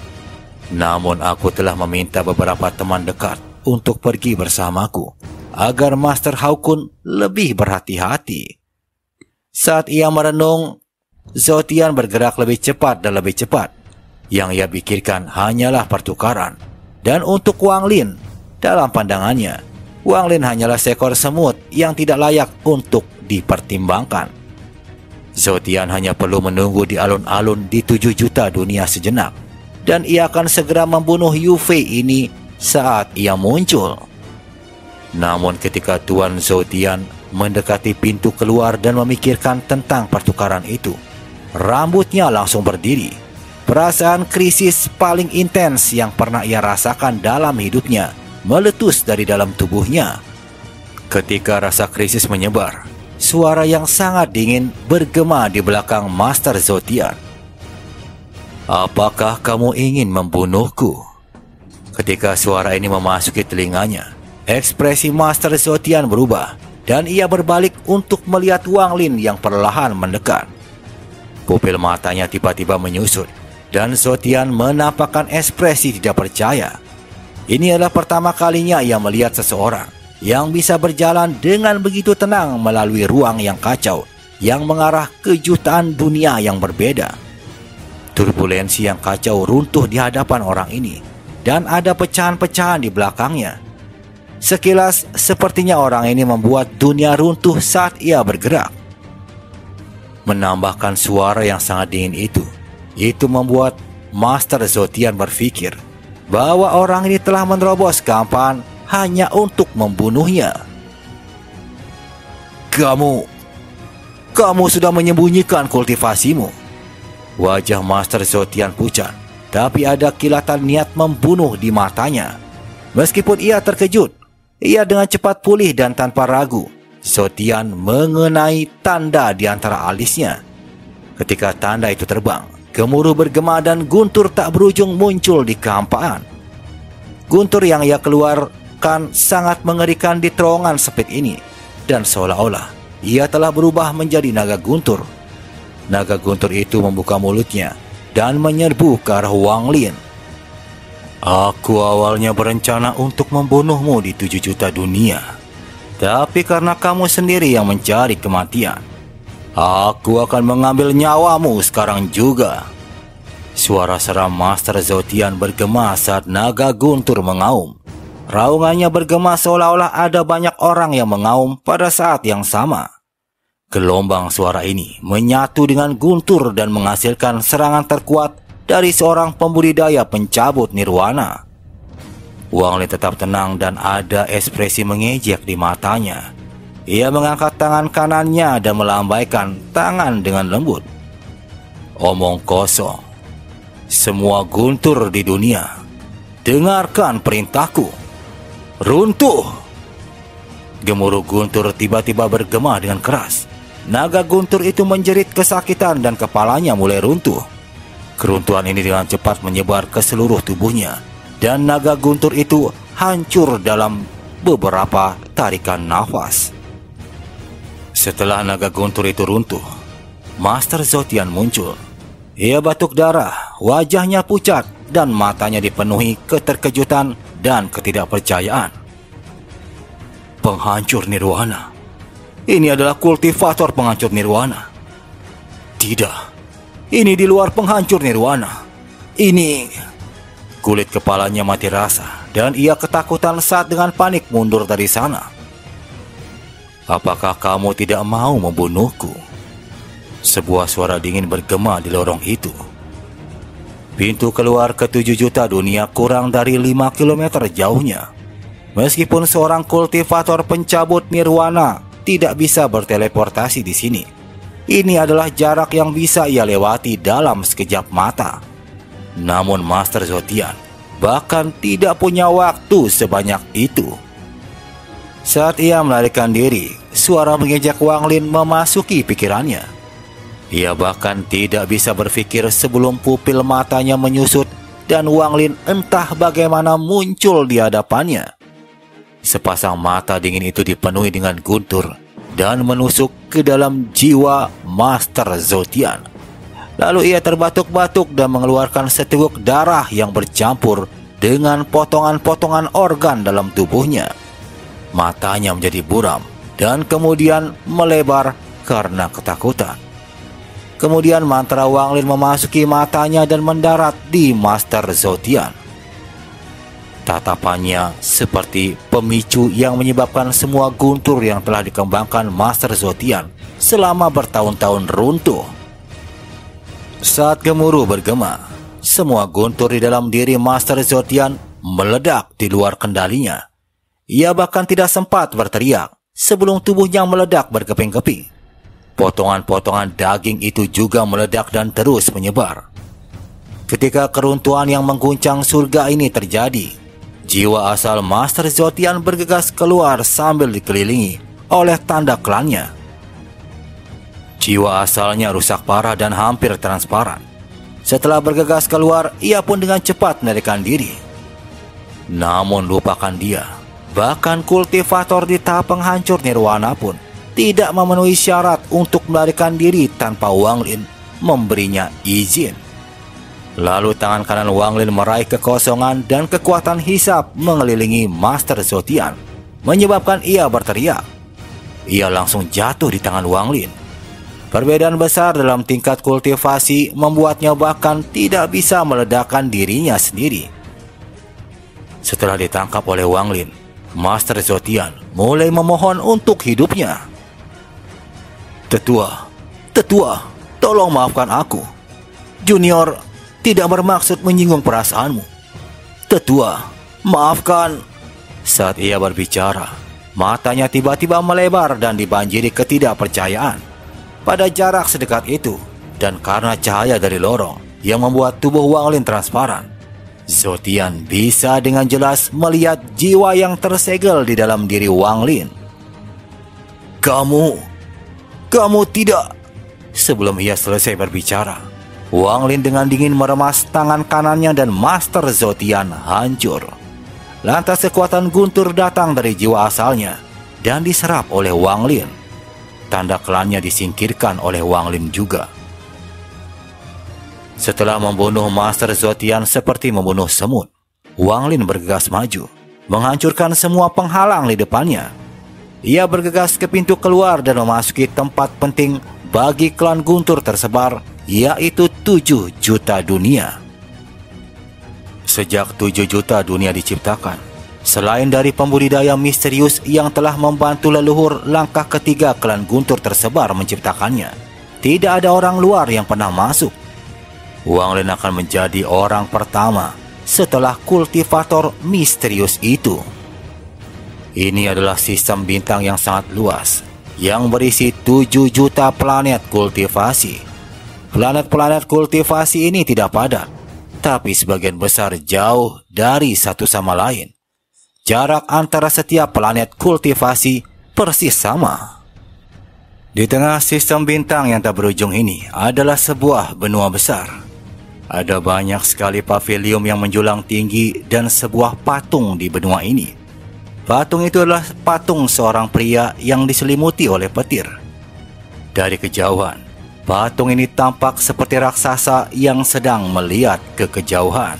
Namun aku telah meminta beberapa teman dekat untuk pergi bersamaku, agar Master Hao Kun lebih berhati-hati. Saat ia merenung, Zhou Tian bergerak lebih cepat dan lebih cepat. Yang ia pikirkan hanyalah pertukaran. Dan untuk Wang Lin, dalam pandangannya, Wang Lin hanyalah seekor semut yang tidak layak untuk dipertimbangkan. Zhou Tian hanya perlu menunggu di alun-alun di 7 juta dunia sejenak, dan ia akan segera membunuh Yu Fei ini saat ia muncul. Namun ketika Tuan Zhou Tian mendekati pintu keluar dan memikirkan tentang pertukaran itu, rambutnya langsung berdiri. Perasaan krisis paling intens yang pernah ia rasakan dalam hidupnya meletus dari dalam tubuhnya. Ketika rasa krisis menyebar, suara yang sangat dingin bergema di belakang Master Zhou Tian. "Apakah kamu ingin membunuhku?" Ketika suara ini memasuki telinganya, ekspresi Master Zhou Tian berubah dan ia berbalik untuk melihat Wang Lin yang perlahan mendekat. Pupil matanya tiba-tiba menyusut dan Zhou Tian menampakkan ekspresi tidak percaya. Ini adalah pertama kalinya ia melihat seseorang yang bisa berjalan dengan begitu tenang melalui ruang yang kacau yang mengarah ke jutaan dunia yang berbeda. Turbulensi yang kacau runtuh di hadapan orang ini dan ada pecahan-pecahan di belakangnya. Sekilas sepertinya orang ini membuat dunia runtuh saat ia bergerak. Menambahkan suara yang sangat dingin itu membuat Master Zhou Tian berpikir bahwa orang ini telah menerobos Gampan hanya untuk membunuhnya. Kamu sudah menyembunyikan kultivasimu." Wajah Master Zhou Tian pucat, tapi ada kilatan niat membunuh di matanya. Meskipun ia terkejut, ia dengan cepat pulih dan tanpa ragu, Zhou Tian mengenai tanda di antara alisnya. Ketika tanda itu terbang, gemuruh bergema dan guntur tak berujung muncul di kehampaan. Guntur yang ia keluarkan sangat mengerikan di terowongan sempit ini, dan seolah-olah ia telah berubah menjadi naga guntur. Naga guntur itu membuka mulutnya dan menyerbu ke arah Wang Lin. "Aku awalnya berencana untuk membunuhmu di 7 juta dunia, tapi karena kamu sendiri yang mencari kematian, aku akan mengambil nyawamu sekarang juga." Suara seram Master Zhou Tian bergema saat naga guntur mengaum. Raungannya bergema seolah-olah ada banyak orang yang mengaum pada saat yang sama. Gelombang suara ini menyatu dengan guntur dan menghasilkan serangan terkuat dari seorang pembudidaya pencabut nirwana. Wang Lin tetap tenang dan ada ekspresi mengejek di matanya. Ia mengangkat tangan kanannya dan melambaikan tangan dengan lembut. "Omong kosong. Semua guntur di dunia, dengarkan perintahku. Runtuh!" Gemuruh guntur tiba-tiba bergema dengan keras. Naga guntur itu menjerit kesakitan dan kepalanya mulai runtuh. Keruntuhan ini dengan cepat menyebar ke seluruh tubuhnya, dan naga guntur itu hancur dalam beberapa tarikan nafas. Setelah naga guntur itu runtuh, Master Zhou Tian muncul. Ia batuk darah, wajahnya pucat, dan matanya dipenuhi keterkejutan dan ketidakpercayaan. "Penghancur nirwana. Ini adalah kultivator penghancur nirwana. Tidak, ini di luar penghancur nirwana. Ini..." Kulit kepalanya mati rasa, dan ia ketakutan saat dengan panik mundur dari sana. "Apakah kamu tidak mau membunuhku?" Sebuah suara dingin bergema di lorong itu. Pintu keluar ke 7 juta dunia kurang dari 5 km jauhnya. Meskipun seorang kultivator pencabut nirwana tidak bisa berteleportasi di sini, ini adalah jarak yang bisa ia lewati dalam sekejap mata. Namun Master Zhou Tian bahkan tidak punya waktu sebanyak itu. Saat ia melarikan diri, suara mengejek Wang Lin memasuki pikirannya. Ia bahkan tidak bisa berpikir sebelum pupil matanya menyusut dan Wang Lin entah bagaimana muncul di hadapannya. Sepasang mata dingin itu dipenuhi dengan guntur dan menusuk ke dalam jiwa Master Zotian. Lalu ia terbatuk-batuk dan mengeluarkan seteguk darah yang bercampur dengan potongan-potongan organ dalam tubuhnya. Matanya menjadi buram dan kemudian melebar karena ketakutan. Kemudian mantra Wang Lin memasuki matanya dan mendarat di Master Zotian. Tatapannya seperti pemicu yang menyebabkan semua guntur yang telah dikembangkan Master Zotian selama bertahun-tahun runtuh. Saat gemuruh bergema, semua guntur di dalam diri Master Zotian meledak di luar kendalinya. Ia bahkan tidak sempat berteriak sebelum tubuhnya meledak berkeping-keping. Potongan-potongan daging itu juga meledak dan terus menyebar. Ketika keruntuhan yang mengguncang surga ini terjadi, jiwa asal Master Zotian bergegas keluar sambil dikelilingi oleh tanda klannya. Jiwa asalnya rusak parah dan hampir transparan. Setelah bergegas keluar, ia pun dengan cepat melarikan diri. Namun lupakan dia, bahkan kultivator di tahap penghancur nirwana pun tidak memenuhi syarat untuk melarikan diri tanpa Wang Lin memberinya izin. Lalu tangan kanan Wang Lin meraih kekosongan dan kekuatan hisap mengelilingi Master Zotian, menyebabkan ia berteriak. Ia langsung jatuh di tangan Wang Lin. Perbedaan besar dalam tingkat kultivasi membuatnya bahkan tidak bisa meledakkan dirinya sendiri. Setelah ditangkap oleh Wang Lin, Master Zotian mulai memohon untuk hidupnya. Tetua, tolong maafkan aku. Junior tidak bermaksud menyinggung perasaanmu. Tetua, maafkan. Saat ia berbicara, matanya tiba-tiba melebar dan dibanjiri ketidakpercayaan. Pada jarak sedekat itu, dan karena cahaya dari lorong yang membuat tubuh Wang Lin transparan, Zotian bisa dengan jelas melihat jiwa yang tersegel di dalam diri Wang Lin. Kamu tidak. Sebelum ia selesai berbicara, Wang Lin dengan dingin meremas tangan kanannya dan Master Zotian hancur. Lantas kekuatan guntur datang dari jiwa asalnya dan diserap oleh Wang Lin. Tanda klannya disingkirkan oleh Wang Lin juga. Setelah membunuh Master Zotian seperti membunuh semut, Wang Lin bergegas maju, menghancurkan semua penghalang di depannya. Ia bergegas ke pintu keluar dan memasuki tempat penting bagi klan guntur tersebar, yaitu 7 juta dunia. Sejak 7 juta dunia diciptakan, selain dari pembudidaya misterius yang telah membantu leluhur langkah ketiga klan guntur tersebar menciptakannya, tidak ada orang luar yang pernah masuk. Wang Lin akan menjadi orang pertama setelah kultivator misterius itu. Ini adalah sistem bintang yang sangat luas, yang berisi 7 juta planet kultivasi. Planet-planet kultivasi ini tidak padat, tapi sebagian besar jauh dari satu sama lain. Jarak antara setiap planet kultivasi persis sama. Di tengah sistem bintang yang tak berujung ini adalah sebuah benua besar. Ada banyak sekali pavilion yang menjulang tinggi dan sebuah patung di benua ini. Patung itu adalah patung seorang pria yang diselimuti oleh petir. Dari kejauhan, patung ini tampak seperti raksasa yang sedang melihat ke kejauhan.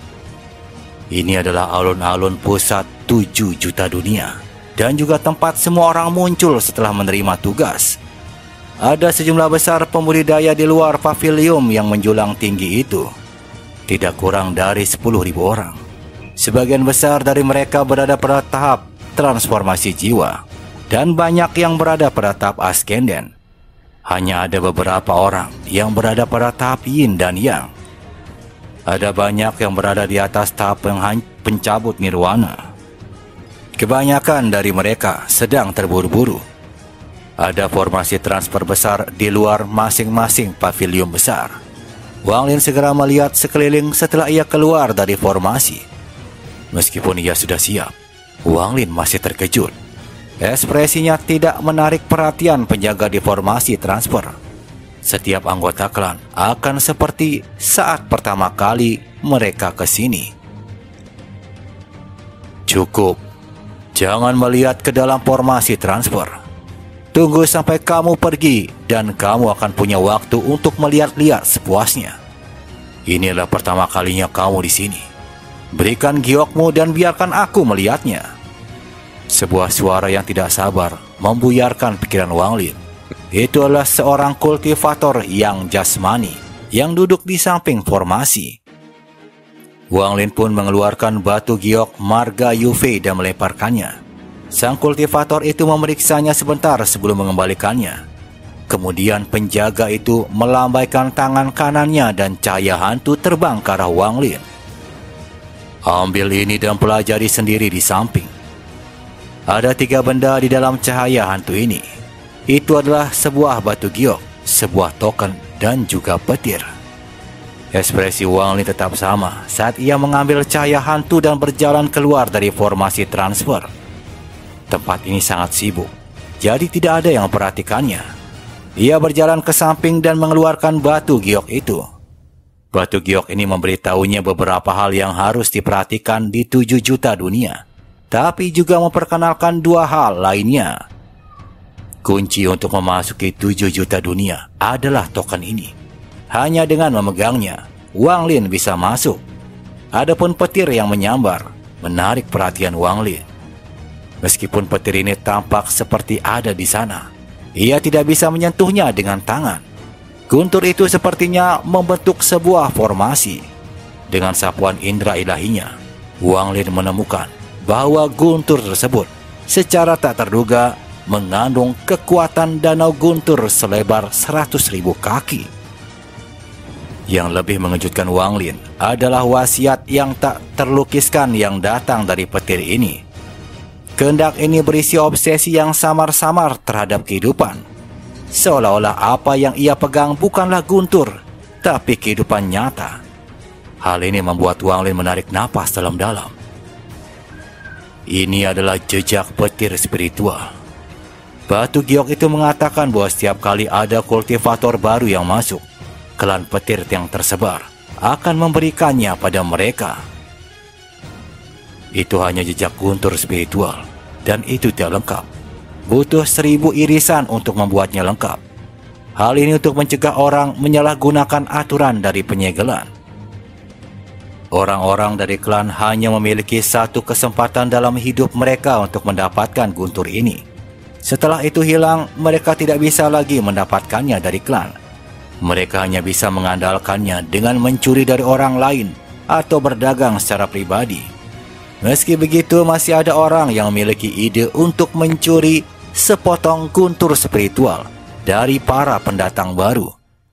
Ini adalah alun-alun pusat 7 juta dunia, dan juga tempat semua orang muncul setelah menerima tugas. Ada sejumlah besar pembudidaya di luar pavilion yang menjulang tinggi itu. Tidak kurang dari 10.000 orang. Sebagian besar dari mereka berada pada tahap transformasi jiwa, dan banyak yang berada pada tahap askenden. Hanya ada beberapa orang yang berada pada tahap yin dan yang. Ada banyak yang berada di atas tahap pencabut nirwana. Kebanyakan dari mereka sedang terburu-buru. Ada formasi transfer besar di luar masing-masing pavilion besar. Wang Lin segera melihat sekeliling setelah ia keluar dari formasi. Meskipun ia sudah siap, Wang Lin masih terkejut. Ekspresinya tidak menarik perhatian penjaga di formasi transfer. setiap anggota klan akan seperti saat pertama kali mereka ke sini. Cukup. Jangan melihat ke dalam formasi transfer. Tunggu sampai kamu pergi dan kamu akan punya waktu untuk melihat-lihat sepuasnya. Inilah pertama kalinya kamu di sini. Berikan giokmu dan biarkan aku melihatnya. Sebuah suara yang tidak sabar membuyarkan pikiran Wang Lin. Itu adalah seorang kultivator yang jasmani yang duduk di samping formasi. Wang Lin pun mengeluarkan batu giok marga Yufei dan melemparkannya. Sang kultivator itu memeriksanya sebentar sebelum mengembalikannya. Kemudian penjaga itu melambaikan tangan kanannya dan cahaya hantu terbang ke arah Wang Lin. Ambil ini dan pelajari sendiri di samping. Ada 3 benda di dalam cahaya hantu ini. Itu adalah sebuah batu giok, sebuah token, dan juga petir. Ekspresi Wang Lin tetap sama saat ia mengambil cahaya hantu dan berjalan keluar dari formasi transfer. Tempat ini sangat sibuk, jadi tidak ada yang memperhatikannya. Ia berjalan ke samping dan mengeluarkan batu giok itu. Batu giok ini memberitahunya beberapa hal yang harus diperhatikan di 7 juta dunia, tapi juga memperkenalkan 2 hal lainnya. Kunci untuk memasuki 7 juta dunia adalah token ini. Hanya dengan memegangnya, Wang Lin bisa masuk. Adapun petir yang menyambar menarik perhatian Wang Lin. Meskipun petir ini tampak seperti ada di sana, ia tidak bisa menyentuhnya dengan tangan. Guntur itu sepertinya membentuk sebuah formasi. Dengan sapuan indera ilahinya, Wang Lin menemukan bahwa guntur tersebut secara tak terduga mengandung kekuatan danau guntur selebar 100.000 kaki. Yang lebih mengejutkan Wang Lin adalah wasiat yang tak terlukiskan yang datang dari petir ini. Kehendak ini berisi obsesi yang samar-samar terhadap kehidupan. Seolah-olah apa yang ia pegang bukanlah guntur, tapi kehidupan nyata. Hal ini membuat Wang Lin menarik napas dalam-dalam. Ini adalah jejak petir spiritual. Batu giok itu mengatakan bahwa setiap kali ada kultivator baru yang masuk, klan petir yang tersebar akan memberikannya pada mereka. Itu hanya jejak guntur spiritual, dan itu tidak lengkap. Butuh 1000 irisan untuk membuatnya lengkap. Hal ini untuk mencegah orang menyalahgunakan aturan dari penyegelan. Orang-orang dari klan hanya memiliki satu kesempatan dalam hidup mereka untuk mendapatkan guntur ini. Setelah itu hilang, mereka tidak bisa lagi mendapatkannya dari klan. Mereka hanya bisa mengandalkannya dengan mencuri dari orang lain atau berdagang secara pribadi. Meski begitu, masih ada orang yang memiliki ide untuk mencuri sepotong guntur spiritual dari para pendatang baru.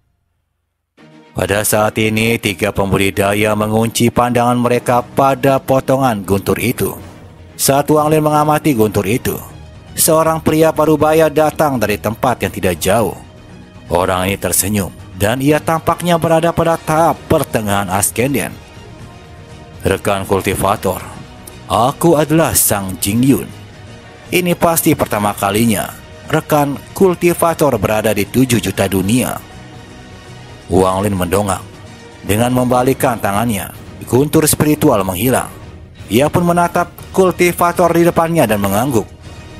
Pada saat ini, 3 pembudidaya mengunci pandangan mereka pada potongan guntur itu. Saat Wang Lin mengamati guntur itu, seorang pria parubaya datang dari tempat yang tidak jauh. Orang ini tersenyum dan ia tampaknya berada pada tahap pertengahan Askenden. Rekan kultivator, aku adalah Sang Jingyun. Ini pasti pertama kalinya rekan kultivator berada di 7 juta dunia. Wang Lin mendongak. Dengan membalikkan tangannya, guntur spiritual menghilang. Ia pun menatap kultivator di depannya dan mengangguk.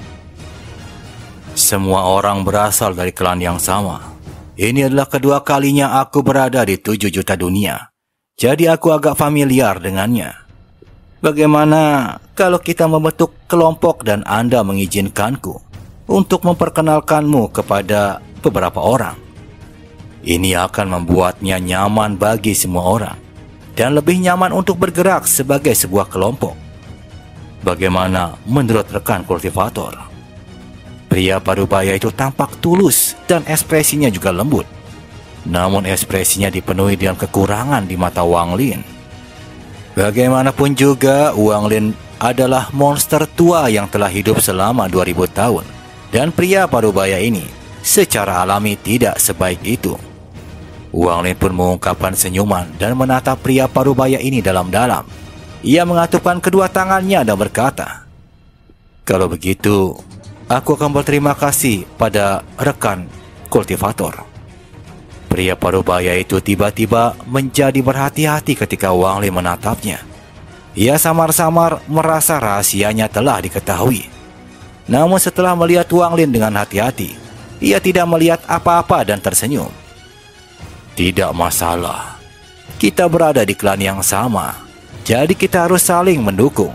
Semua orang berasal dari klan yang sama. Ini adalah kedua kalinya aku berada di 7 juta dunia. Jadi aku agak familiar dengannya. Bagaimana kalau kita membentuk kelompok dan Anda mengizinkanku untuk memperkenalkanmu kepada beberapa orang? Ini akan membuatnya nyaman bagi semua orang dan lebih nyaman untuk bergerak sebagai sebuah kelompok. Bagaimana menurut rekan kultivator? Pria parubaya itu tampak tulus dan ekspresinya juga lembut. Namun ekspresinya dipenuhi dengan kekurangan di mata Wang Lin. Bagaimanapun juga, Wang Lin adalah monster tua yang telah hidup selama 2000 tahun. Dan pria parubaya ini secara alami tidak sebaik itu. Wang Lin pun mengungkapkan senyuman dan menatap pria parubaya ini dalam-dalam. Ia mengatupkan kedua tangannya dan berkata, "Kalau begitu, aku akan berterima kasih pada rekan kultivator." Pria parubaya itu tiba-tiba menjadi berhati-hati ketika Wang Lin menatapnya. Ia samar-samar merasa rahasianya telah diketahui. Namun setelah melihat Wang Lin dengan hati-hati, ia tidak melihat apa-apa dan tersenyum. Tidak masalah. Kita berada di klan yang sama, jadi kita harus saling mendukung.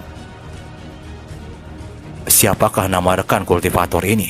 Siapakah nama rekan kultivator ini?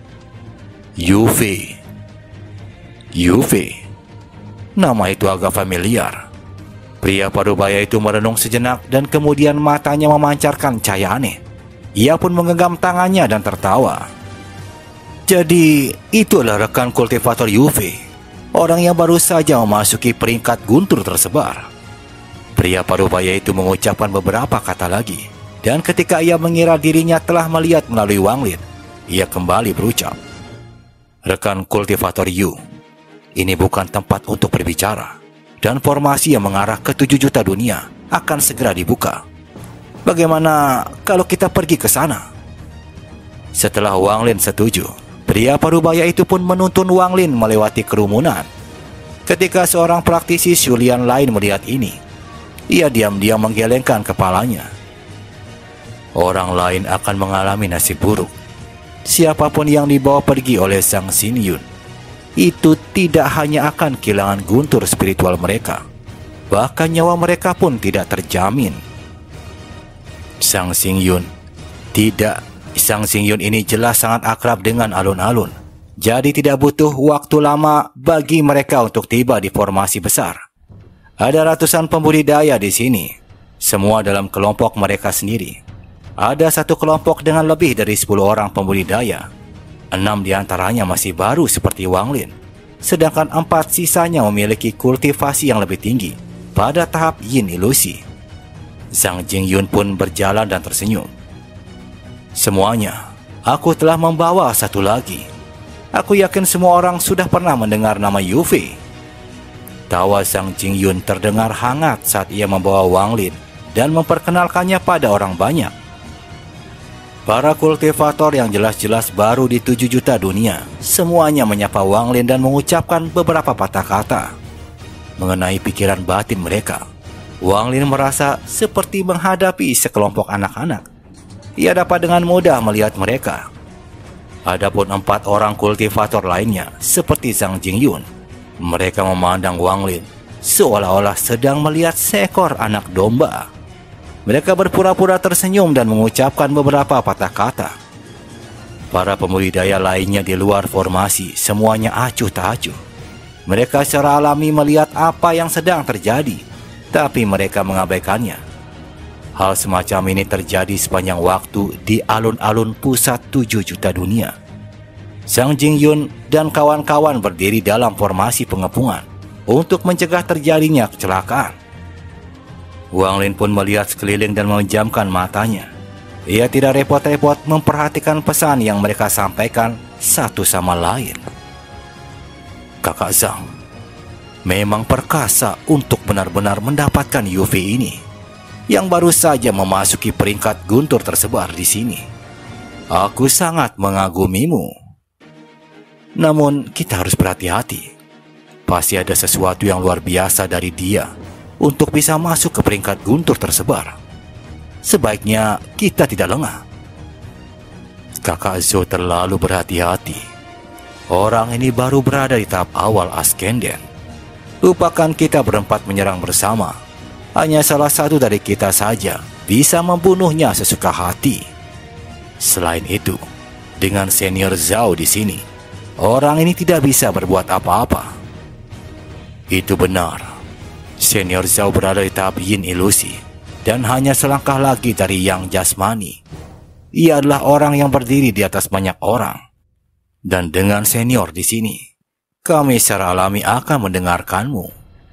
Yufi. Yufi. Nama itu agak familiar. Pria parubaya itu merenung sejenak dan kemudian matanya memancarkan cahaya aneh. Ia pun menggenggam tangannya dan tertawa. Jadi, itulah rekan kultivator Yufi, orang yang baru saja memasuki peringkat guntur tersebar. Pria parubaya itu mengucapkan beberapa kata lagi, dan ketika ia mengira dirinya telah melihat melalui Wang Lin, ia kembali berucap, "Rekan kultivator Yu, ini bukan tempat untuk berbicara, dan formasi yang mengarah ke 7 juta dunia akan segera dibuka. Bagaimana kalau kita pergi ke sana?" Setelah Wang Lin setuju, pria parubaya itu pun menuntun Wang Lin melewati kerumunan. Ketika seorang praktisi Shulian lain melihat ini, ia diam-diam menggelengkan kepalanya. Orang lain akan mengalami nasib buruk. Siapapun yang dibawa pergi oleh Sang Xingyun, itu tidak hanya akan kehilangan guntur spiritual mereka, bahkan nyawa mereka pun tidak terjamin. Sang Xingyun ini jelas sangat akrab dengan alun-alun, jadi tidak butuh waktu lama bagi mereka untuk tiba di formasi besar. Ada ratusan pembudidaya di sini, semua dalam kelompok mereka sendiri. Ada satu kelompok dengan lebih dari 10 orang pembudidaya. 6 diantaranya masih baru seperti Wang Lin, sedangkan 4 sisanya memiliki kultivasi yang lebih tinggi pada tahap yin ilusi. Zhang Jingyun pun berjalan dan tersenyum. Semuanya, aku telah membawa satu lagi. Aku yakin semua orang sudah pernah mendengar nama Yufi. Tawa Zhang Jingyun terdengar hangat saat ia membawa Wang Lin dan memperkenalkannya pada orang banyak. Para kultivator yang jelas-jelas baru di 7 juta dunia, semuanya menyapa Wang Lin dan mengucapkan beberapa patah kata mengenai pikiran batin mereka. Wang Lin merasa seperti menghadapi sekelompok anak-anak. Ia dapat dengan mudah melihat mereka. Adapun 4 orang kultivator lainnya, seperti Zhang Jingyun, mereka memandang Wang Lin seolah-olah sedang melihat seekor anak domba. Mereka berpura-pura tersenyum dan mengucapkan beberapa patah kata. Para pembudidaya lainnya di luar formasi semuanya acuh tak acuh. Mereka secara alami melihat apa yang sedang terjadi, tapi mereka mengabaikannya. Hal semacam ini terjadi sepanjang waktu di alun-alun pusat 7 juta dunia. Zhang Jingyun dan kawan-kawan berdiri dalam formasi pengepungan untuk mencegah terjadinya kecelakaan. Wang Lin pun melihat sekeliling dan memejamkan matanya. Ia tidak repot-repot memperhatikan pesan yang mereka sampaikan satu sama lain. Kakak Zhang memang perkasa untuk benar-benar mendapatkan Yufi ini, yang baru saja memasuki peringkat guntur tersebar di sini. Aku sangat mengagumimu. Namun kita harus berhati-hati. Pasti ada sesuatu yang luar biasa dari dia untuk bisa masuk ke peringkat guntur tersebar. Sebaiknya kita tidak lengah. Kakak Zhou terlalu berhati-hati. Orang ini baru berada di tahap awal Askenden. Lupakan kita berempat menyerang bersama. Hanya salah satu dari kita saja bisa membunuhnya sesuka hati. Selain itu, dengan senior Zhao di sini, orang ini tidak bisa berbuat apa-apa. Itu benar. Senior Zhao berada di tahap yin ilusi dan hanya selangkah lagi dari yang jasmani. Ia adalah orang yang berdiri di atas banyak orang. Dan dengan senior di sini, kami secara alami akan mendengarkanmu.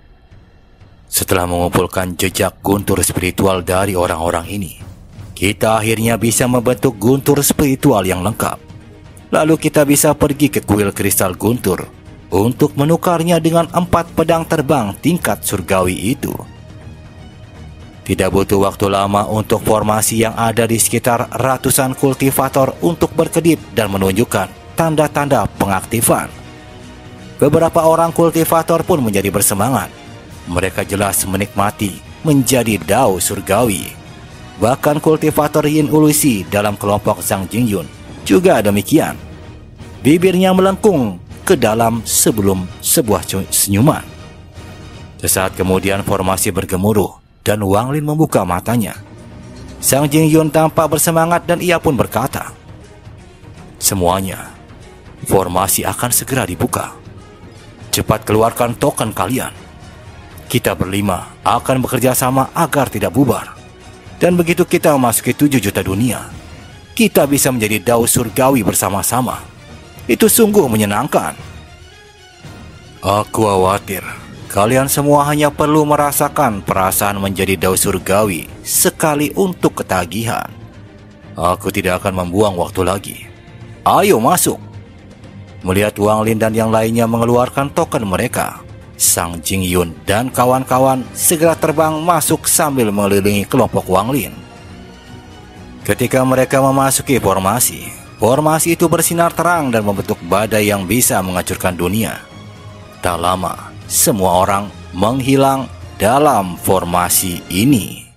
Setelah mengumpulkan jejak guntur spiritual dari orang-orang ini, kita akhirnya bisa membentuk guntur spiritual yang lengkap. Lalu kita bisa pergi ke kuil kristal guntur untuk menukarnya dengan 4 pedang terbang tingkat surgawi itu. Tidak butuh waktu lama untuk formasi yang ada di sekitar ratusan kultivator untuk berkedip dan menunjukkan tanda-tanda pengaktifan. Beberapa orang kultivator pun menjadi bersemangat. Mereka jelas menikmati menjadi dao surgawi. Bahkan kultivator Yin Ulusi dalam kelompok Zhang Jingyun juga demikian. Bibirnya melengkung ke dalam sebelum sebuah senyuman. Sesaat kemudian formasi bergemuruh dan Wang Lin membuka matanya. Zhang Jingyun tampak bersemangat dan ia pun berkata, "Semuanya, formasi akan segera dibuka. Cepat keluarkan token kalian. Kita berlima akan bekerja sama agar tidak bubar. Dan begitu kita memasuki 7 juta dunia, kita bisa menjadi dao surgawi bersama-sama. Itu sungguh menyenangkan." Aku khawatir kalian semua hanya perlu merasakan perasaan menjadi dao surgawi sekali untuk ketagihan. Aku tidak akan membuang waktu lagi. Ayo masuk. Melihat Wang Lin dan yang lainnya mengeluarkan token mereka, Zhang Jingyun dan kawan-kawan segera terbang masuk sambil mengelilingi kelompok Wang Lin. Ketika mereka memasuki formasi, formasi itu bersinar terang dan membentuk badai yang bisa menghancurkan dunia. Tak lama, semua orang menghilang dalam formasi ini.